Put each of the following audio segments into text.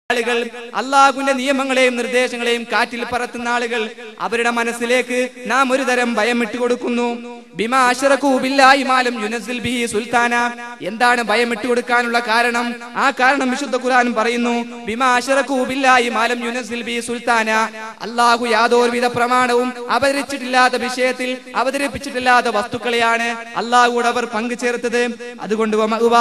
ആളുകൾ, അള്ളാഹുവിന്റെ നിയമങ്ങളെയും നിർദ്ദേശങ്ങളെയും കാറ്റിൽ പറത്തുന്ന ആളുകൾ, അവരുടെ മനസ്സിലേക്ക് നാം ഒരു തരം ഭയം ഇട്ടുകൊടുക്കുന്നു. ബിമാ അശ്റകൂ ബില്ലാഹി മാ ലം യുനസ്സിൽ ബിഹി സുൽത്താന. എന്താണ് ഭയം ഇട്ടുകൊടുക്കാനുള്ള കാരണം? ആ കാരണം വിശുദ്ധ ഖുർആൻ പറയുന്നു, ബിമാ അശ്റകൂ ബില്ലാഹി മാ ലം യുനസ്സിൽ ബിഹി സുൽത്താന. അള്ളാഹു യാതൊരുവിധ പ്രമാണവും അവതരിച്ചിട്ടില്ലാത്ത വിഷയത്തിൽ അവതരിപ്പിച്ചിട്ടില്ലാത്ത വസ്തുക്കളെയാണ് അള്ളാഹുവോട് അവർ പങ്കുചേർത്തത്. അതുകൊണ്ട്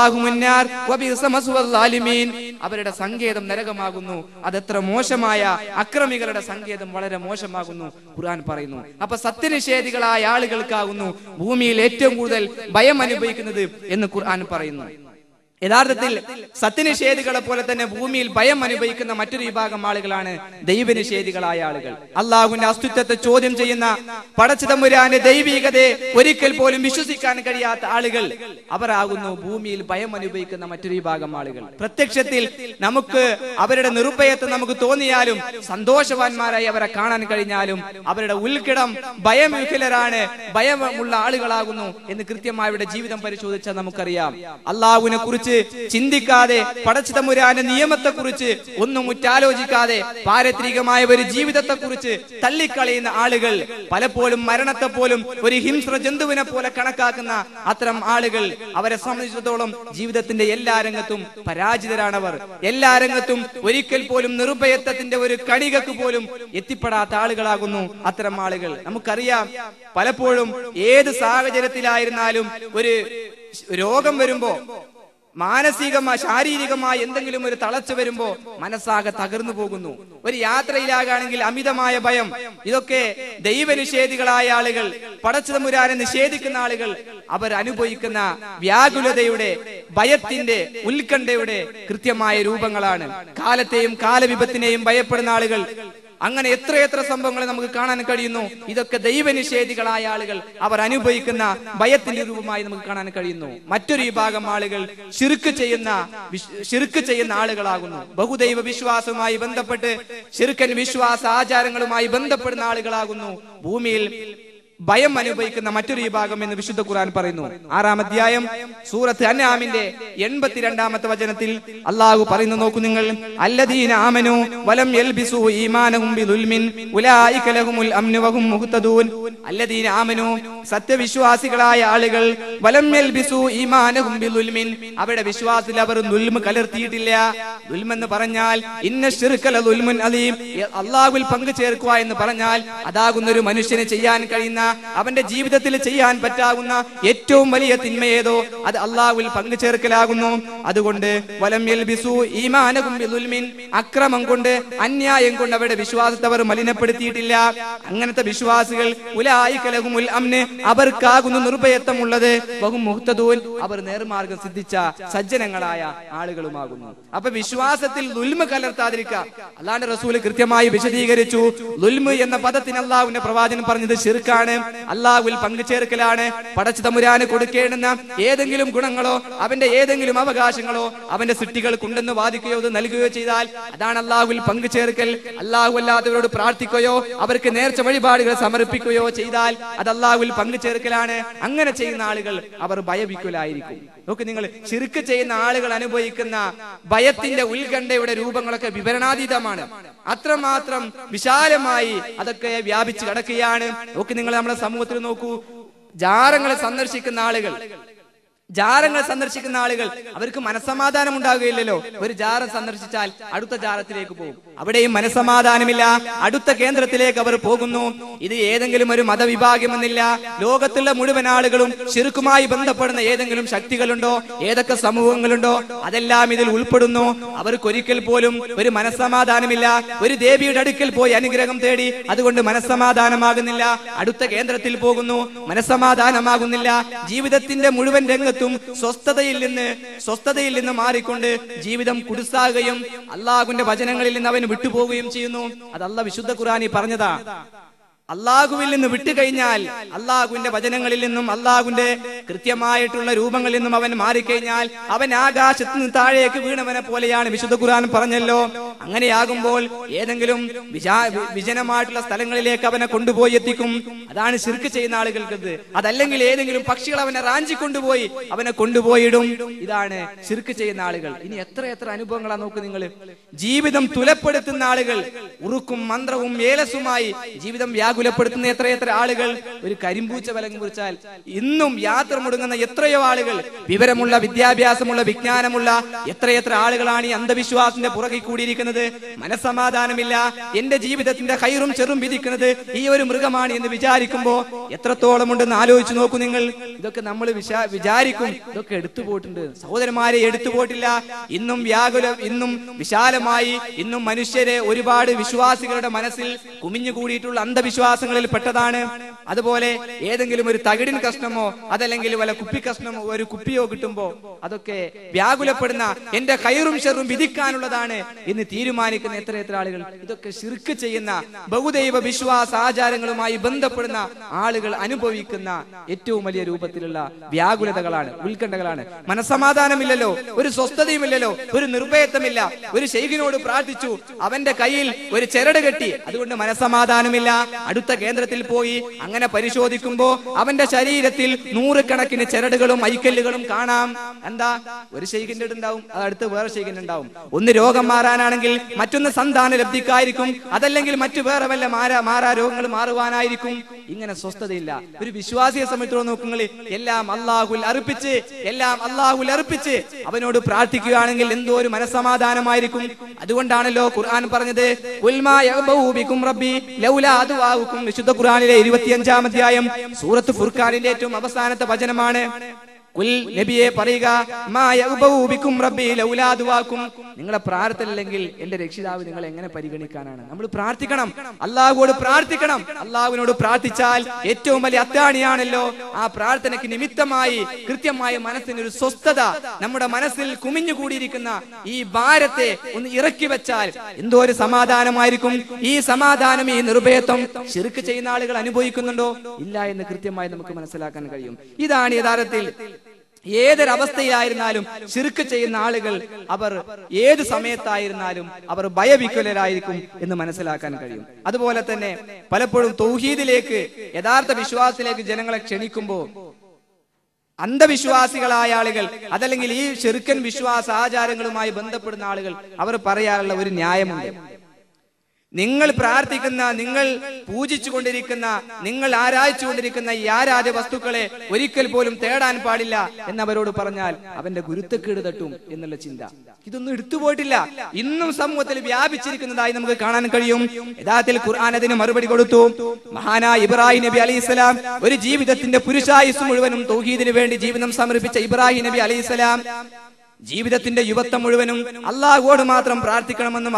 അവരുടെ സങ്കേതം നരകമാകുന്നു. അതെത്ര മോശമായ അക്രമികളുടെ സങ്കേതം വളരെ മോശമാകുന്നു ഖുർആൻ പറയുന്നു. അപ്പൊ സത്യനിഷേധികളായ ആളുകൾക്കാകുന്നു ഭൂമിയിൽ ഏറ്റവും കൂടുതൽ ഭയം അനുഭവിക്കുന്നത് എന്ന് ഖുർആൻ പറയുന്നു. യഥാർത്ഥത്തിൽ സത്യനിഷേധികളെ പോലെ തന്നെ ഭൂമിയിൽ ഭയം അനുഭവിക്കുന്ന മറ്റൊരു വിഭാഗം ആളുകളാണ് ദൈവനിഷേധികളായ ആളുകൾ. അള്ളാഹുവിന്റെ അസ്തിത്വത്തെ ചോദ്യം ചെയ്യുന്ന, പടച്ചതമ്പുരാന്റെ ദൈവികതയെ ഒരിക്കൽ പോലും വിശ്വസിക്കാൻ കഴിയാത്ത ആളുകൾ, അവരാകുന്നു ഭൂമിയിൽ ഭയം അനുഭവിക്കുന്ന മറ്റൊരു വിഭാഗം ആളുകൾ. പ്രത്യക്ഷത്തിൽ നമുക്ക് അവരുടെ നിർഭയത്വം നമുക്ക് തോന്നിയാലും, സന്തോഷവാന്മാരായി അവരെ കാണാൻ കഴിഞ്ഞാലും, അവരുടെ ഉൾക്കിടം ഭയവിഹ്വലരാണ്, ഭയമുള്ള ആളുകളാകുന്നു എന്ന് കൃത്യമായി അവരുടെ ജീവിതം പരിശോധിച്ചാൽ നമുക്കറിയാം. അള്ളാഹുവിനെ കുറിച്ച് ചിന്തിക്കാതെ, പടച്ചതമ്പുരാന്റെ നിയമത്തെ കുറിച്ച് ഒന്നും മുറ്റാലോചിക്കാതെ, പാരത്രികമായ ഒരു ജീവിതത്തെ കുറിച്ച് തള്ളിക്കളയുന്ന ആളുകൾ, പലപ്പോഴും മരണത്തെ പോലും ഒരു ഹിംസ്ര ജന്തുവിനെ പോലെ കണക്കാക്കുന്ന അത്തരം ആളുകൾ, അവരെ സംബന്ധിച്ചിടത്തോളം ജീവിതത്തിന്റെ എല്ലാ രംഗത്തും പരാജിതരാണവർ. എല്ലാ രംഗത്തും ഒരിക്കൽ പോലും നിർഭയത്വത്തിന്റെ ഒരു കണികക്ക് പോലും എത്തിപ്പെടാത്ത ആളുകളാകുന്നു അത്തരം ആളുകൾ. നമുക്കറിയാം, പലപ്പോഴും ഏത് സാഹചര്യത്തിലായിരുന്നാലും ഒരു രോഗം വരുമ്പോ, മാനസികമായി ശാരീരികമായി എന്തെങ്കിലും ഒരു തളർച്ച വരുമ്പോ മനസ്സാകെ തകർന്നു പോകുന്നു. ഒരു യാത്രയിലാകാണെങ്കിൽ അമിതമായ ഭയം. ഇതൊക്കെ ദൈവനിഷേധികളായ ആളുകൾ, പടച്ചതമ്പുരാനെ നിഷേധിക്കുന്ന ആളുകൾ, അവർ അനുഭവിക്കുന്ന വ്യാകുലതയുടെ, ഭയത്തിന്റെ, ഉത്കണ്ഠയുടെ കൃത്യമായ രൂപങ്ങളാണ്. കാലത്തെയും കാലവിപത്തിനെയും ഭയപ്പെടുന്ന ആളുകൾ, അങ്ങനെ എത്രയെത്ര സംഭവങ്ങൾ നമുക്ക് കാണാൻ കഴിയുന്നു. ഇതൊക്കെ ദൈവനിഷേധികളായ ആളുകൾ അവർ അനുഭവിക്കുന്ന ഭയത്തിന്റെ രൂപമായി നമുക്ക് കാണാൻ കഴിയുന്നു. മറ്റൊരു വിഭാഗം ആളുകൾ ശിർക്ക് ചെയ്യുന്ന ആളുകളാകുന്നു. ബഹുദൈവ വിശ്വാസവുമായി ബന്ധപ്പെട്ട് ശിർക്കൻ വിശ്വാസ ആചാരങ്ങളുമായി ബന്ധപ്പെടുന്ന ആളുകളാകുന്നു ഭൂമിയിൽ ഭയം അനുഭവിക്കുന്ന മറ്റൊരു വിഭാഗം എന്ന് വിശുദ്ധ ഖുർആൻ പറയുന്നു. 6-ാം അധ്യായം സൂറത്ത് അൻആമിന്റെ 82-ാമത്തെ വചനത്തിൽ അല്ലാഹു പറയുന്നു, നോക്കൂ നിങ്ങൾ, അല്ലദീന ആമനു വലം യൽബിസു ഈമാനഹും ബിദുൽമിൻ ഉലൈക ലഹുമുൽ അംനു വഹും മുഹ്തദൂൻ. അല്ലദീന ആമനു, സത്യവിശ്വാസികളായ ആളുകൾ, വലം യൽബിസു ഈമാനഹും ബിദുൽമിൻ, അവരുടെ വിശ്വാസത്തിൽ അവർ ദുൽമ് കലർത്തിയിട്ടില്ല. ദുൽമെന്ന് പറഞ്ഞാൽ ഇന്ന ശിർക ലദുൽമുൻ അലീം, അല്ലാഹുവിൽ പങ്കു ചേർക്കുക എന്ന് പറഞ്ഞാൽ അതാകുന്ന ഒരു മനുഷ്യന് ചെയ്യാൻ കഴിയുന്ന, അവന്റെ ജീവിതത്തിൽ ചെയ്യാൻ പറ്റാവുന്ന ഏറ്റവും വലിയ തിന്മയേതോ അത് അള്ളാഹുവിൽ പങ്കു ചേർക്കലാകുന്നു. അതുകൊണ്ട് വലം യൽബിസു ഈമാനഹും ബിദുൽമിൻ, അക്രമം കൊണ്ട്, അന്യായം കൊണ്ട് അവരുടെ വിശ്വാസത്തെ അവർ മലിനപ്പെടുത്തിയിട്ടില്ല. അങ്ങനത്തെ വിശ്വാസികൾ ഉലൈക ലഹുമുൽ അംന്, അവർക്കാകുന്നു നിർഭയത്വം ഉള്ളത്, വഹും മുഹ്തദൂൻ, അവർ നേർമാർഗം സിദ്ധിച്ച സജ്ജനങ്ങളായ ആളുകളുമാകുന്നു. അപ്പൊ വിശ്വാസത്തിൽ ദുൽമ് കലർത്താതിരിക്കുക അല്ലാഹുവിന്റെ റസൂൽ കൃത്യമായി വിശദീകരിച്ചു. ദുൽമ് എന്ന പദത്തിന് അള്ളാഹുവിന്റെ പ്രവാചകൻ പറഞ്ഞത് ശിർക്കാണ്, അള്ളാഹുവിൽ പങ്കുചേർക്കലാണ്. പടച്ചതമ്പുരാന് കൊടുക്കേണ്ടുന്ന ഏതെങ്കിലും ഗുണങ്ങളോ അവന്റെ ഏതെങ്കിലും അവകാശങ്ങളോ അവന്റെ സൃഷ്ടികൾക്കുണ്ടെന്ന് വാദിക്കുകയോ നൽകുകയോ ചെയ്താൽ അതാണ് അള്ളാഹുവിൽ പങ്കുചേർക്കൽ. അള്ളാഹു അല്ലാത്തവരോട് പ്രാർത്ഥിക്കുകയോ അവർക്ക് നേർച്ച വഴിപാടുകൾ സമർപ്പിക്കുകയോ ചെയ്താൽ അത് അള്ളാഹുവിൽ പങ്കുചേർക്കലാണ്. അങ്ങനെ ചെയ്യുന്ന ആളുകൾ അവർ ഭയവിക്കലായിരിക്കും. നോക്ക് നിങ്ങൾ, ശിർക്ക് ചെയ്യുന്ന ആളുകൾ അനുഭവിക്കുന്ന ഭയത്തിന്റെ, ഉത്കണ്ഠയുടെ രൂപങ്ങളൊക്കെ വിവരണാതീതമാണ്. അത്രമാത്രം വിശാലമായി അതൊക്കെ വ്യാപിച്ചു കിടക്കുകയാണ്. നോക്ക് നിങ്ങൾ, നമ്മുടെ സമൂഹത്തിൽ നോക്കൂ, ജാറങ്ങളെ സന്ദർശിക്കുന്ന ആളുകൾ അവർക്ക് മനസ്സമാധാനം ഉണ്ടാകുകയില്ലല്ലോ. ഒരു ജാറം സന്ദർശിച്ചാൽ അടുത്ത ജാറത്തിലേക്ക് പോകും, അവിടെയും മനസ്സമാധാനമില്ല. അടുത്ത കേന്ദ്രത്തിലേക്ക് അവർ പോകുന്നു. ഇത് ഏതെങ്കിലും ഒരു മതവിഭാഗമെന്നില്ല, ലോകത്തുള്ള മുഴുവൻ ആളുകളും ശിർക്കുമായി ബന്ധപ്പെടുന്ന ഏതെങ്കിലും ശക്തികളുണ്ടോ, ഏതൊക്കെ സമൂഹങ്ങളുണ്ടോ, അതെല്ലാം ഇതിൽ ഉൾപ്പെടുന്നു. അവർക്കൊരിക്കൽ പോലും ഒരു മനസ്സമാധാനമില്ല. ഒരു ദേവിയുടെ അടുക്കൽ പോയി അനുഗ്രഹം തേടി, അതുകൊണ്ട് മനസ്സമാധാനമാകുന്നില്ല. അടുത്ത കേന്ദ്രത്തിൽ പോകുന്നു, മനസ്സമാധാനമാകുന്നില്ല. ജീവിതത്തിന്റെ മുഴുവൻ രംഗത്തും സ്വസ്ഥതയിൽ നിന്ന് മാറിക്കൊണ്ട് ജീവിതം കുടുസാകുകയും അള്ളാഹുവിന്റെ വചനങ്ങളിൽ നിന്ന് അവന് വിട്ടുപോവുകയും ചെയ്യുന്നു. അത് അല്ലാഹു വിശുദ്ധ ഖുർആനിൽ പറഞ്ഞതാ. അള്ളാഹുവിൽ നിന്ന് വിട്ടുകഴിഞ്ഞാൽ, അള്ളാഹുവിന്റെ വചനങ്ങളിൽ നിന്നും അള്ളാഹുവിന്റെ കൃത്യമായിട്ടുള്ള രൂപങ്ങളിൽ നിന്നും അവൻ മാറിക്കഴിഞ്ഞാൽ അവൻ ആകാശത്ത് നിന്ന് താഴേക്ക് വീണവനെ പോലെയാണ് വിശുദ്ധ ഖുർആൻ പറഞ്ഞല്ലോ. അങ്ങനെയാകുമ്പോൾ ഏതെങ്കിലും വിജനമായിട്ടുള്ള സ്ഥലങ്ങളിലേക്ക് അവനെ കൊണ്ടുപോയി എത്തിക്കും. അതാണ് ശിർക്ക് ചെയ്യുന്ന ആളുകൾക്കത്. അതല്ലെങ്കിൽ ഏതെങ്കിലും പക്ഷികൾ അവനെ റാഞ്ചി കൊണ്ടുപോയി അവനെ കൊണ്ടുപോയിടും. ഇതാണ് ശിർക്ക് ചെയ്യുന്ന ആളുകൾ. ഇനി എത്ര എത്ര അനുഭവങ്ങളാ നോക്ക് നിങ്ങൾ. ജീവിതം തുലപ്പെടുത്തുന്ന ആളുകൾ, ഉറുക്കും മന്ത്രവും ഏലസുമായി ജീവിതം വ്യാകുലപ്പെടുത്തുന്ന എത്രയെത്ര ആളുകൾ. ഒരു കരിമ്പൂച്ച വിലങ്ങ് കുറിച്ചാൽ ഇന്നും യാത്ര മുടങ്ങുന്ന എത്രയോ ആളുകൾ, വിവരമുള്ള, വിദ്യാഭ്യാസമുള്ള, വിജ്ഞാനമുള്ള എത്രയെത്ര ആളുകളാണ് ഈ അന്ധവിശ്വാസത്തിന്റെ പുറകെ കൂടിയിരിക്കുന്നത്. മനസ്സമാധാനമില്ല, എന്റെ ജീവിതത്തിന്റെ ഹൈറും ചെറും വിധിക്കുന്നത് ഈ ഒരു മൃഗമാണ് എന്ന് വിചാരിക്കുമ്പോ എത്രത്തോളം ഉണ്ടെന്ന് ആലോചിച്ച് നോക്കൂ നിങ്ങൾ. ഇതൊക്കെ നമ്മൾ വിചാരിക്കും ഇതൊക്കെ എടുത്തുപോയിട്ടുണ്ട്. സഹോദരന്മാരെ, എടുത്തുപോയിട്ടില്ല. ഇന്നും വിശാലമായി ഇന്നും മനുഷ്യരെ ഒരുപാട് വിശ്വാസികളുടെ മനസ്സിൽ കുമിഞ്ഞുകൂടിയിട്ടുള്ള അന്ധവിശ്വാസങ്ങളിൽ പെട്ടതാണ്. അതുപോലെ ഏതെങ്കിലും ഒരു തകിടിൻ കഷ്ണമോ അതല്ലെങ്കിൽ വല്ല കുപ്പി കഷ്ണമോ ഒരു കുപ്പിയോ കിട്ടുമ്പോ അതൊക്കെ വ്യാകുലപ്പെടുന്ന, എന്റെ ഖൈറും ഷർറും വിധിക്കാനുള്ളതാണ് എന്ന് തീരുമാനിക്കുന്ന എത്ര ആളുകൾ. ഇതൊക്കെ ശിർക്ക് ചെയ്യുന്ന, ബഹുദൈവ വിശ്വാസ ആചാരങ്ങളുമായി ബന്ധപ്പെടുന്ന ആളുകൾ അനുഭവിക്കുന്ന ഏറ്റവും വലിയ രൂപത്തിലുള്ള വ്യാകുലതകളാണ്, ഉത്കണ്ഠകളാണ്. മനസ്സമാധാനമില്ലല്ലോ, ഒരു സ്വസ്ഥതയുമില്ലല്ലോ, ഒരു നിർഭയത്വമില്ല. ഒരു ശൈഖിനോട് പ്രാർത്ഥിച്ചു, അവന്റെ കയ്യിൽ ഒരു ചരട് കെട്ടി, അതുകൊണ്ട് മനസ്സമാധാനമില്ല. അടുത്ത കേന്ദ്രത്തിൽ പോയി അങ്ങനെ പരിശോധിക്കുമ്പോ അവന്റെ ശരീരത്തിൽ 100 കണക്കിന് ചരടുകളും ഐക്കല്ലുകളും കാണാം. എന്താ? ഒരു ശൈഖിന്റെ ഉണ്ടാവും, അത് അടുത്ത് വേറെ ശൈഖിന്റെ ഉണ്ടാവും. ഒന്ന് രോഗം മാറാനാണെങ്കിൽ മറ്റൊന്ന് സന്താന ലബ്ധിക്കായിരിക്കും, അതല്ലെങ്കിൽ മറ്റു വേറെ വല്ല മാറാ രോഗങ്ങൾ മാറുവാനായിരിക്കും. ഇങ്ങനെ സ്വസ്ഥതയില്ല. ഒരു വിശ്വാസിയെ സംബന്ധിച്ചോളം നോക്കുങ്ങൾ, എല്ലാം അല്ലാഹുൽ അർപ്പിച്ച് അവനോട് പ്രാർത്ഥിക്കുകയാണെങ്കിൽ എന്തോ ഒരു മനസ്സമാധാനമായിരിക്കും. അതുകൊണ്ടാണല്ലോ ഖുർആൻ പറഞ്ഞത്, വിശുദ്ധ ഖുർആനിലെ 25-ാം അധ്യായം സൂറത്ത് ഫുർഖാനിന്റെ ഏറ്റവും അവസാനത്തെ വചനമാണ്. നബിയെ പറയുക, നിങ്ങളെ പ്രാർത്ഥനയില്ലെങ്കിൽ എന്റെ രക്ഷിതാവ് നിങ്ങളെ എങ്ങനെ പരിഗണിക്കാനാണ്? നമ്മൾ പ്രാർത്ഥിക്കണം, അള്ളാഹുവോട് പ്രാർത്ഥിക്കണം. അള്ളാഹുവിനോട് പ്രാർത്ഥിച്ചാൽ ഏറ്റവും വലിയ അത്താണിയാണല്ലോ ആ പ്രാർത്ഥനയ്ക്ക് നിമിത്തമായി കൃത്യമായ മനസ്സിനൊരു സ്വസ്ഥത, നമ്മുടെ മനസ്സിൽ കുമിഞ്ഞുകൂടിയിരിക്കുന്ന ഈ ഭാരത്തെ ഒന്ന് ഇറക്കി വെച്ചാൽ എന്തോ ഒരു സമാധാനമായിരിക്കും. ഈ സമാധാനം, ഈ നിർഭയത്വം ശിർക്ക് ചെയ്യുന്ന ആളുകൾ അനുഭവിക്കുന്നുണ്ടോ? ഇല്ല എന്ന് കൃത്യമായി നമുക്ക് മനസ്സിലാക്കാൻ കഴിയും. ഇതാണ് യഥാർത്ഥത്തിൽ ഏതൊരവസ്ഥയിലായിരുന്നാലും ശിർക്ക് ചെയ്യുന്ന ആളുകൾ, അവർ ഏത് സമയത്തായിരുന്നാലും അവർ ഭയവിഹ്വലരായിരിക്കും എന്ന് മനസ്സിലാക്കാൻ കഴിയും. അതുപോലെ തന്നെ പലപ്പോഴും തൗഹീദിലേക്ക്, യഥാർത്ഥ വിശ്വാസത്തിലേക്ക് ജനങ്ങളെ ക്ഷണിക്കുമ്പോൾ അന്ധവിശ്വാസികളായ ആളുകൾ, അതല്ലെങ്കിൽ ഈ ശിർക്കൻ വിശ്വാസ ആചാരങ്ങളുമായി ബന്ധപ്പെടുന്ന ആളുകൾ, അവർ പറയാറുള്ള ഒരു ന്യായമുണ്ട്. നിങ്ങൾ പ്രാർത്ഥിക്കുന്ന, നിങ്ങൾ പൂജിച്ചു കൊണ്ടിരിക്കുന്ന, നിങ്ങൾ ആരാധിച്ചുകൊണ്ടിരിക്കുന്ന ഈ ആരാധ്യ വസ്തുക്കളെ ഒരിക്കൽ പോലും തേടാൻ പാടില്ല എന്നവരോട് പറഞ്ഞാൽ അവന്റെ ഗുരുത്തക്കേട് തട്ടും എന്നുള്ള ചിന്ത. ഇതൊന്നും എടുത്തുപോയിട്ടില്ല, ഇന്നും സമൂഹത്തിൽ വ്യാപിച്ചിരിക്കുന്നതായി നമുക്ക് കാണാൻ കഴിയും. യഥാർത്ഥത്തിൽ ഖുർആൻ അതിന് മറുപടി കൊടുത്തു. മഹാനായ ഇബ്രാഹിം നബി അലൈഹിസ്സലാം, ഒരു ജീവിതത്തിന്റെ പുരുഷായുസ് മുഴുവനും തൗഹീദിന് വേണ്ടി ജീവിതം സമർപ്പിച്ച ഇബ്രാഹിം നബി അലൈഹിസ്സലാം ജീവിതത്തിന്റെ യുവത്വം മുഴുവനും അള്ളാഹുവോട് മാത്രം പ്രാർത്ഥിക്കണമെന്നും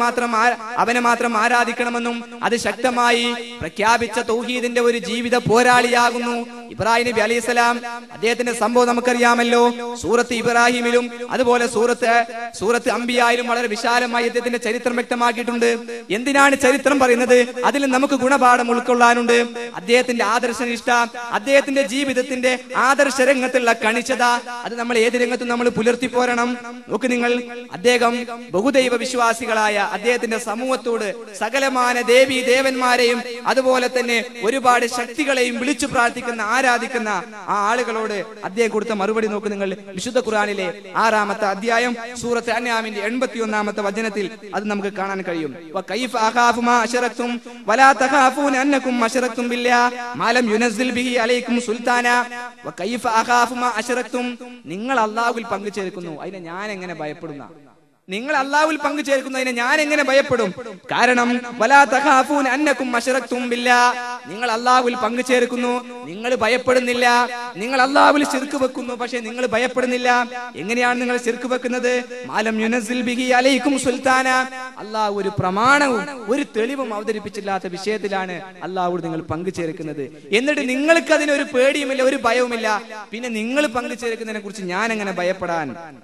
അവനെ മാത്രം ആരാധിക്കണമെന്നും അത് ശക്തമായി പ്രഖ്യാപിച്ച തൗഹീദിന്റെ ഒരു ജീവിത പോരാളിയാകുന്നു ഇബ്രാഹിം നബി അലൈഹിസ്സലാം. അദ്ദേഹത്തിന്റെ സംഭവം നമുക്കറിയാമല്ലോ. സൂറത്ത് ഇബ്രാഹിമിലും അതുപോലെ സൂറത്ത് അംബിയായിലും വളരെ വിശാലമായി അദ്ദേഹത്തിന്റെ ചരിത്രം വ്യക്തമാക്കിയിട്ടുണ്ട്. എന്തിനാണ് ചരിത്രം പറയുന്നത്? അതിൽ നമുക്ക് ഗുണപാഠം ഉൾക്കൊള്ളാനുണ്ട്. അദ്ദേഹത്തിന്റെ ആദർശനിഷ്ഠ, അദ്ദേഹത്തിന്റെ ജീവിതത്തിന്റെ ആദർശ രംഗത്തുള്ള കണിച്ചത, അത് നമ്മൾ ഏത് രംഗത്തും നമ്മൾ പുലർത്തി പോരണം. നോക്ക് നിങ്ങൾ, അദ്ദേഹം ബഹുദൈവ വിശ്വാസികളായ അദ്ദേഹത്തിന്റെ സമൂഹത്തോട് സകലമാന ദേവീ ദേവന്മാരെയും അതുപോലെ തന്നെ ഒരുപാട് ശക്തികളെയും വിളിച്ചു പ്രാർത്ഥിക്കുന്ന, ആരാധിക്കുന്ന ആ ആളുകളോട് അദ്ദേഹം കൊടുത്ത മറുപടി നോക്ക് നിങ്ങൾ. വിശുദ്ധ ഖുർആനിലെ 6-ാമത്തെ അധ്യായം സൂറത്ത് അൻആമിന്റെ 81-ാമത്തെ വചനത്തിൽ അത് നമുക്ക് കാണാൻ കഴിയും. വകൈഫ അഖാഫു മാ അശറക്തും വലാ തഖാഫൂന അന്നകും അശറക്തും ബില്ലാഹി മാ ലം യുനസ്സിൽ ബിഹി അലൈക്കും സുൽത്താന. വകൈഫ അഖാഫു മാ അശറക്തും, നിങ്ങൾ അല്ലാഹുവിൽ പങ്കുചേർക്കുന്നു, അതിനെ ഞാൻ എങ്ങനെ ഭയപ്പെടുന്ന? നിങ്ങൾ അല്ലാഹുവിൽ പങ്കുചേർക്കുന്നതിനെ ഞാൻ എങ്ങനെ ഭയപ്പെടും? കാരണം വലാ തഖാഫൂന അന്നകും അശറക്തും ബില്ലാഹി, നിങ്ങൾ അല്ലാഹുവിൽ പങ്കുചേർക്കുന്നു, നിങ്ങൾ ഭയപ്പെടുന്നില്ല. നിങ്ങൾ അല്ലാഹുവിൽ ശിർക്ക് വെക്കുന്നു, പക്ഷേ നിങ്ങൾ ഭയപ്പെടുന്നില്ല. എങ്ങനെയാണ് നിങ്ങൾ ശിർക്ക് വെക്കുന്നത്? മാലം യുനസ്സിൽ ബിഹി അലൈക്കും സുൽത്താന, അല്ലാഹു ഒരു പ്രമാണവും ഒരു തെളിവും അവതരിപ്പിച്ചില്ലാത്ത വിഷയത്തിലാണ് അല്ലാഹുവോട് നിങ്ങൾ പങ്കുചേർക്കുന്നത്. എന്നിട്ട് നിങ്ങൾക്ക് അതിനൊരു പേടിയുമില്ല, ഒരു ഭയവുമില്ല. പിന്നെ നിങ്ങൾ പങ്കുചേർക്കുന്നതിനെ കുറിച്ച് ഞാൻ എങ്ങനെ ഭയപ്പെടാൻ?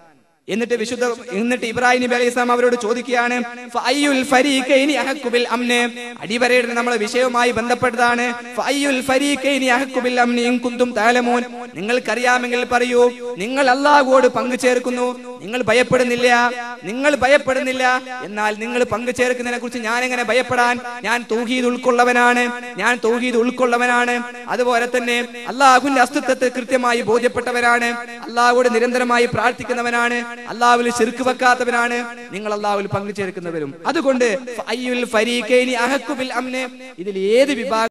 എന്നിട്ട് ഇബ്രാഹിം നബി അലൈഹി സ്വലാം അവരോട് ചോദിക്കുകയാണ്, ഫഅയ്യുൽ ഫരീഖൈനി അഹഖു ബിൽ അംന്. അടിവരയുടെ നമ്മളെ വിഷയവുമായി ബന്ധപ്പെട്ടതാണ്. ഫഅയ്യുൽ ഫരീഖൈനി അഹഖു ബിൽ അംനി ഇൻ കുന്തും തഅലമൂൻ. നിങ്ങൾക്കറിയാമെങ്കിൽ പറയൂ. നിങ്ങൾ അല്ലാഹുവോട് പങ്കു ചേർക്കുന്നു, നിങ്ങൾ ഭയപ്പെടുന്നില്ല, എന്നാൽ നിങ്ങൾ പങ്കു ചേർക്കുന്നതിനെ കുറിച്ച് ഞാൻ എങ്ങനെ ഭയപ്പെടാൻ? ഞാൻ തൗഹീദ് ഉൾക്കൊള്ളവനാണ്. അതുപോലെ തന്നെ അല്ലാഹുവിന്റെ അസ്തിത്വത്തെ കൃത്യമായി ബോധ്യപ്പെട്ടവനാണ്, അല്ലാഹുവോട് നിരന്തരമായി പ്രാർത്ഥിക്കുന്നവനാണ്, അല്ലാഹുവിൽ ശിർക്ക് വെക്കാത്തവനാണ്. നിങ്ങൾ അല്ലാഹുവിൽ പങ്കു ചേർക്കുന്നവരും. അതുകൊണ്ട് ഫഅയ്യുൽ ഫരീഖൈനി അഹഖു ബിൽ അംന്, ഇതിൽ ഏത് വിഭാഗം